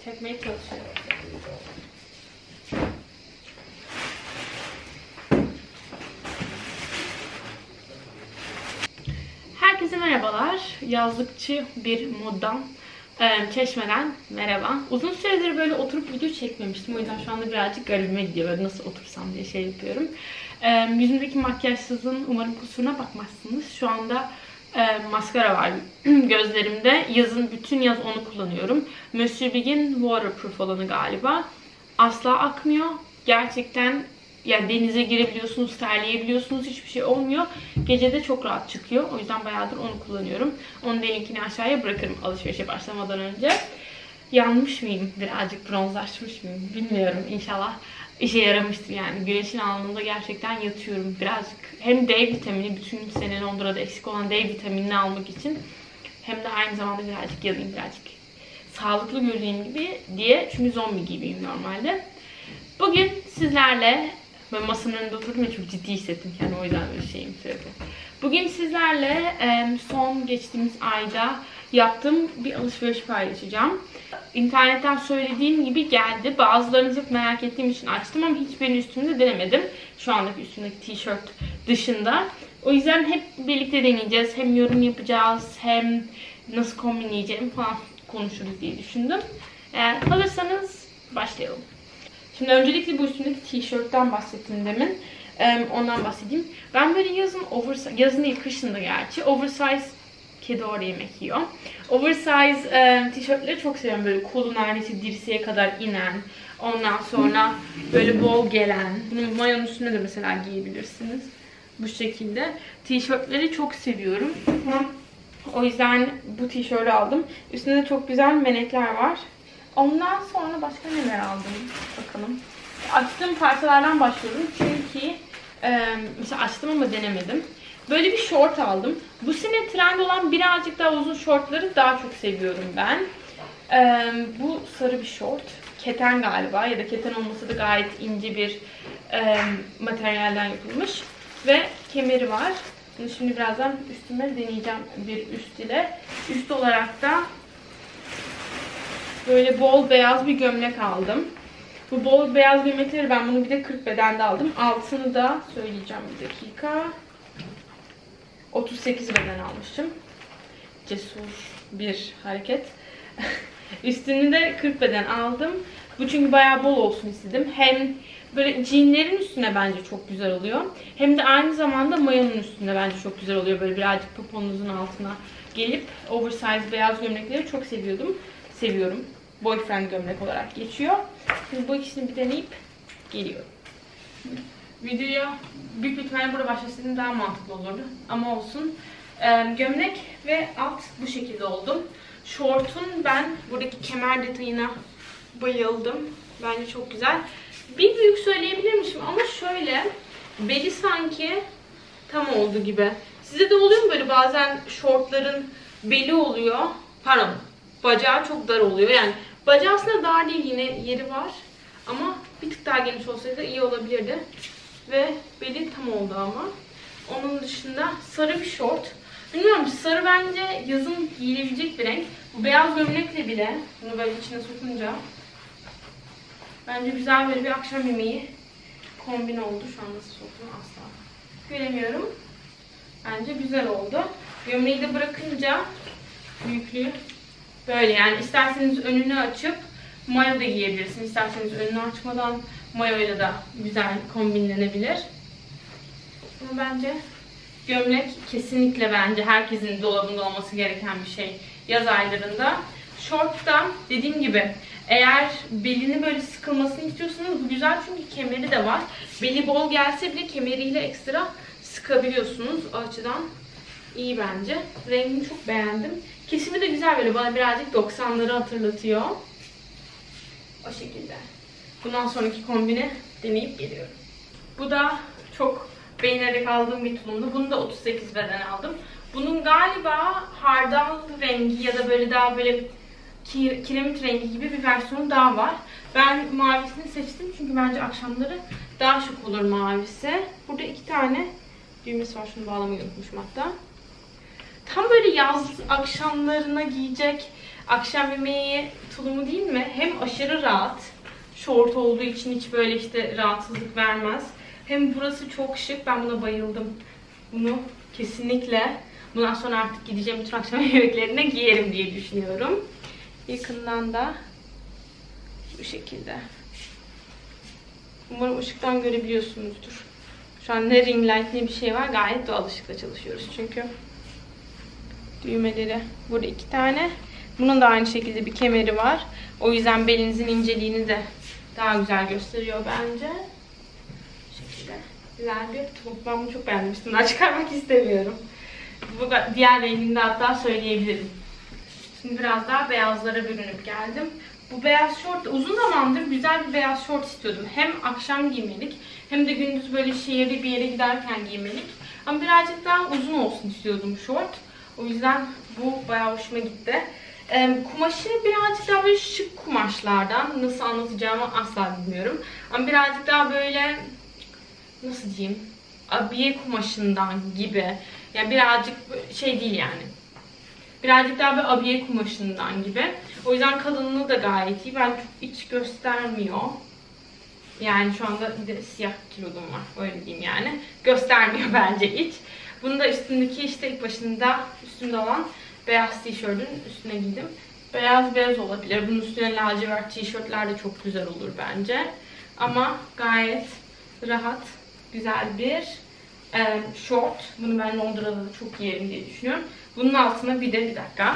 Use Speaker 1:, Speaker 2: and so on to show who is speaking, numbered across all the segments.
Speaker 1: çekmeye çalışıyorum. Herkese merhabalar. Yazlıkçı bir moddan, Çeşme'den merhaba. Uzun süredir böyle oturup video çekmemiştim. O yüzden şu anda birazcık garibime gidiyor. Böyle nasıl otursam diye şey yapıyorum. Yüzümdeki makyajsızlığın umarım kusuruna bakmazsınız. Şu anda maskara var gözlerimde. Bütün yaz onu kullanıyorum. Monsieur Big'in waterproof olanı galiba. Asla akmıyor. Gerçekten yani denize girebiliyorsunuz, terleyebiliyorsunuz. Hiçbir şey olmuyor. Gece de çok rahat çıkıyor. O yüzden bayağıdır onu kullanıyorum. Onun da linkini aşağıya bırakırım alışverişe başlamadan önce. Yanmış mıyım? Birazcık bronzlaşmış mıyım? Bilmiyorum. İnşallah işe yaramıştır yani. Güneşin alnında gerçekten yatıyorum. Birazcık hem D vitamini, bütün sene Londra'da eksik olan D vitaminini almak için, hem de aynı zamanda birazcık yalayım, birazcık sağlıklı göreyim gibi diye. Çünkü zombi gibiyim normalde. Bugün sizlerle, ben masanın önünde oturdum ya, çok ciddi hissettim kendimi, o yüzden böyle şeyim sürekli. Bugün sizlerle son geçtiğimiz ayda yaptığım bir alışveriş paylaşacağım. İnternetten söylediğim gibi geldi. Bazılarını çok merak ettiğim için açtım ama hiçbirini üstümde denemedim. Şu andaki üstümdeki tişört dışında. O yüzden hep birlikte deneyeceğiz. Hem yorum yapacağız, hem nasıl kombinleyeceğim falan konuşuruz diye düşündüm. Eğer hazırsanız başlayalım. Şimdi öncelikle bu üstümdeki tişörtten bahsettim demin. Ondan bahsedeyim. Ben böyle yazın değil kışında gerçi oversize, kedi orada yemek yiyor. Oversize tişörtleri çok seviyorum. Böyle kolu neredeyse dirseğe kadar inen. Ondan sonra böyle bol gelen. Bunu mayonun üstüne de mesela giyebilirsiniz. Bu şekilde. Tişörtleri çok seviyorum. O yüzden bu tişörtü aldım. Üstünde de çok güzel menekler var. Ondan sonra başka neler aldım? Bakalım. Açtığım parçalardan başlıyorum. Çünkü mesela açtım ama denemedim. Böyle bir şort aldım. Bu sene trend olan birazcık daha uzun şortları daha çok seviyorum ben. Bu sarı bir şort. Keten galiba, ya da keten olmasa da gayet ince bir materyalden yapılmış. Ve kemeri var. Bunu şimdi birazdan üstüme deneyeceğim bir üst ile. Üst olarak da böyle bol beyaz bir gömlek aldım. Bu bol beyaz gömlekleri ben bunu bir de 40 bedende aldım. Altını da söyleyeceğim bir dakika. 38 beden almışım. Cesur bir hareket. Üstünü de 40 beden aldım. Bu çünkü bayağı bol olsun istedim. Hem böyle jeanlerin üstüne bence çok güzel oluyor. Hem de aynı zamanda mayonun üstünde bence çok güzel oluyor. Böyle birazcık poponuzun altına gelip oversize beyaz gömlekleri çok seviyorum. Boyfriend gömlek olarak geçiyor. Şimdi bu ikisini bir deneyip geliyorum. Videoya büyük bir ihtimalle burada başlasaydım daha mantıklı olurdu. Ama olsun. Gömlek ve alt bu şekilde oldu. Şortun ben buradaki kemer detayına bayıldım. Bence çok güzel. Bir büyük söyleyebilirmişim ama şöyle, beli sanki tam oldu gibi. Size de oluyor mu böyle bazen şortların beli oluyor? Pardon, bacağı çok dar oluyor. Yani bacağı aslında dar değil, yine yeri var. Ama bir tık daha geniş olsaydı iyi olabilirdi. Ve beli tam oldu ama. Onun dışında sarı bir şort. Bilmiyorum, sarı bence yazın giyilebilecek bir renk. Bu beyaz gömlekle bile bunu böyle içine sokunca bence güzel böyle bir akşam yemeği kombin oldu. Şu an nasıl soktuğumu asla göremiyorum. Bence güzel oldu. Gömleği de bırakınca büyüklüğü böyle, yani isterseniz önünü açıp mayo da giyebilirsiniz. İsterseniz önünü açmadan mayoyla da güzel kombinlenebilir. Ama bence gömlek kesinlikle bence herkesin dolabında olması gereken bir şey yaz aylarında. Şort da dediğim gibi, eğer belini böyle sıkılmasını istiyorsanız bu güzel çünkü kemeri de var. Beli bol gelse bile kemeriyle ekstra sıkabiliyorsunuz. O açıdan iyi bence. Rengini çok beğendim. Kesimi de güzel, böyle bana birazcık 90'ları hatırlatıyor. O şekilde. Bundan sonraki kombini deneyip geliyorum. Bu da çok beğenerek aldığım bir tulumdu. Bunu da 38 beden aldım. Bunun galiba hardal rengi ya da böyle daha böyle kiremit rengi gibi bir versiyonu daha var. Ben mavisini seçtim çünkü bence akşamları daha şık olur mavisi. Burada 2 tane düğmesi var. Şunu bağlamayı unutmuşum hatta. Tam böyle yaz akşamlarına giyecek akşam yemeği tulumu değil mi? Hem aşırı rahat. Şort olduğu için hiç böyle işte rahatsızlık vermez. Hem burası çok şık. Ben buna bayıldım. Bunu kesinlikle bundan sonra artık gideceğim bütün akşam yemeklerine giyerim diye düşünüyorum. Yakından da bu şekilde. Umarım ışıktan görebiliyorsunuzdur. Şu an ne ring light ne bir şey var. Gayet doğal ışıkla çalışıyoruz çünkü. Düğmeleri burada 2 tane. Bunun da aynı şekilde bir kemeri var. O yüzden belinizin inceliğini de daha güzel gösteriyor bence. Bu şekilde güzel bir tulum. Ben bunu çok beğenmiştim. Daha çıkarmak istemiyorum. Bu da diğer renginde hatta söyleyebilirim. Şimdi biraz daha beyazlara bürünüp geldim. Bu beyaz şort, uzun zamandır güzel bir beyaz şort istiyordum. Hem akşam giymelik hem de gündüz böyle şehirli bir yere giderken giymelik. Ama birazcık daha uzun olsun istiyordum şort. O yüzden bu bayağı hoşuma gitti. Kumaşı birazcık daha böyle şık kumaşlardan. Nasıl anlatacağımı asla bilmiyorum. Ama birazcık daha böyle, nasıl diyeyim, abiye kumaşından gibi. Yani birazcık şey değil yani. Birazcık daha böyle abiye kumaşından gibi. O yüzden kalınlığı da gayet iyi. Ben çok iç göstermiyor. Yani şu anda bir de siyah kilodum var. Öyle diyeyim yani. Göstermiyor bence iç. Bunu da üstündeki işte ilk başında üstümde olan beyaz tişörtün üstüne giydim. Beyaz olabilir. Bunun üstüne lacivert tişörtler de çok güzel olur bence. Ama gayet rahat, güzel bir şort. Bunu ben Londra'da da çok giyerim diye düşünüyorum. Bunun altına bir dakika.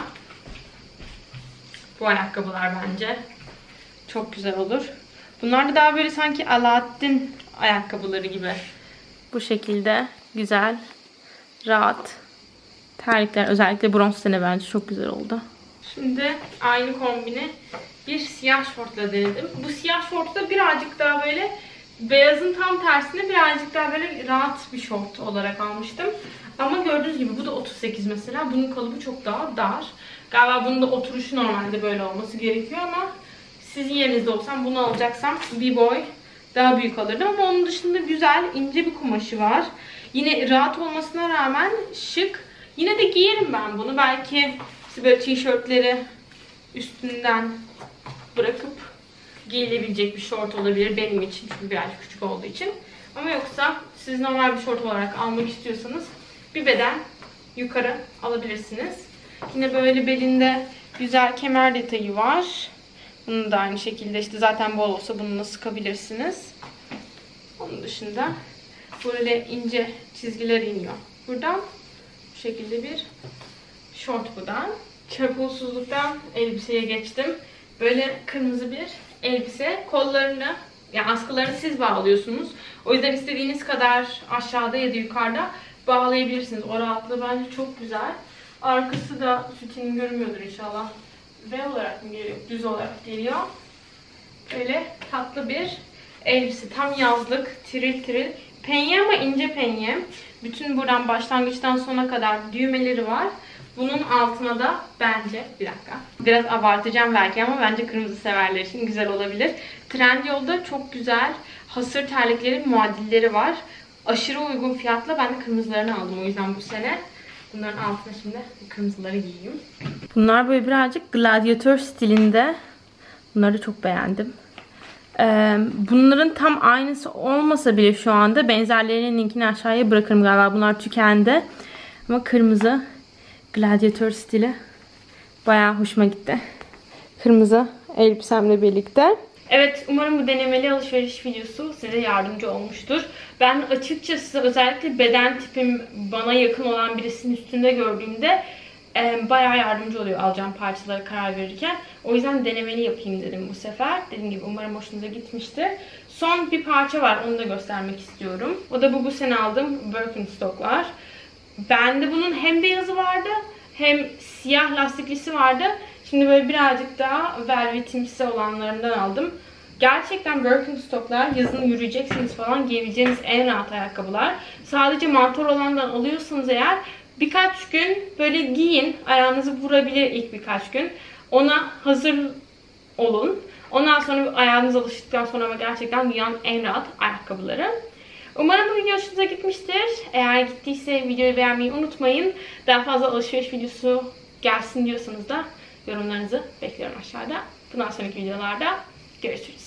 Speaker 1: Bu ayakkabılar bence çok güzel olur. Bunlar da daha böyle sanki Alaaddin ayakkabıları gibi. Bu şekilde güzel, rahat terlikler. Özellikle bronz tene bence çok güzel oldu. Şimdi aynı kombini bir siyah şortla denedim. Bu siyah şortta birazcık daha böyle beyazın tam tersine birazcık daha böyle rahat bir şort olarak almıştım. Ama gördüğünüz gibi bu da 38 mesela. Bunun kalıbı çok daha dar. Galiba bunun da oturuşu normalde böyle olması gerekiyor ama sizin yerinizde olsam bunu alacaksam bir boy daha büyük alırdım. Ama onun dışında güzel, ince bir kumaşı var. Yine rahat olmasına rağmen şık. Yine de giyerim ben bunu. Belki işte böyle tişörtleri üstünden bırakıp giyilebilecek bir şort olabilir benim için. Çünkü birazcık küçük olduğu için. Ama yoksa siz normal bir şort olarak almak istiyorsanız bir beden yukarı alabilirsiniz. Yine böyle belinde güzel kemer detayı var. Bunun da aynı şekilde işte zaten bol olsa bununla sıkabilirsiniz. Onun dışında böyle ince çizgiler iniyor. Buradan bu şekilde bir şort bu da. Çapulsuzluktan elbiseye geçtim. Böyle kırmızı bir elbise. Kollarını, yani askılarını siz bağlıyorsunuz. O yüzden istediğiniz kadar aşağıda ya da yukarıda bağlayabilirsiniz. O rahatlığı bence çok güzel. Arkası da sütyenin görünmüyordur inşallah. V olarak mı geliyor? Düz olarak geliyor. Böyle tatlı bir elbise. Tam yazlık, tiril tiril. Penye ama ince penye. Bütün buradan başlangıçtan sona kadar düğmeleri var. Bunun altına da bence, bir dakika, biraz abartacağım belki ama bence kırmızı severler için güzel olabilir. Trendyol'da çok güzel hasır terliklerin muadilleri var. Aşırı uygun fiyatla ben de kırmızılarını aldım o yüzden bu sene. Bunların altına şimdi kırmızıları giyeyim. Bunlar böyle birazcık gladyatör stilinde. Bunları çok beğendim. Bunların tam aynısı olmasa bile şu anda benzerlerinin linkini aşağıya bırakırım galiba. Bunlar tükendi. Ama kırmızı gladyatör stili bayağı hoşuma gitti. Kırmızı elbisemle birlikte. Evet, umarım bu denemeli alışveriş videosu size yardımcı olmuştur. Ben açıkçası özellikle beden tipim bana yakın olan birisinin üstünde gördüğümde bayağı yardımcı oluyor alacağım parçalara karar verirken. O yüzden denemeli yapayım dedim bu sefer. Dediğim gibi umarım hoşunuza gitmiştir. Son bir parça var, onu da göstermek istiyorum. O da bu sene aldığım Birkenstock'lar. Bende bunun hem beyazı vardı hem siyah lastiklisi vardı. Şimdi böyle birazcık daha velvetimsi olanlarından aldım. Gerçekten Birkenstock'lar yazın yürüyeceksiniz falan giyebileceğiniz en rahat ayakkabılar. Sadece mantor olandan alıyorsanız eğer birkaç gün böyle giyin. Ayağınızı vurabilir ilk birkaç gün. Ona hazır olun. Ondan sonra ayağınız alıştıktan sonra ama gerçekten dünyanın en rahat ayakkabıları. Umarım bu video hoşunuza gitmiştir. Eğer gittiyse videoyu beğenmeyi unutmayın. Daha fazla alışveriş videosu gelsin diyorsanız da Yorumlarınızı bekliyorum aşağıda. Bundan sonraki videolarda görüşürüz.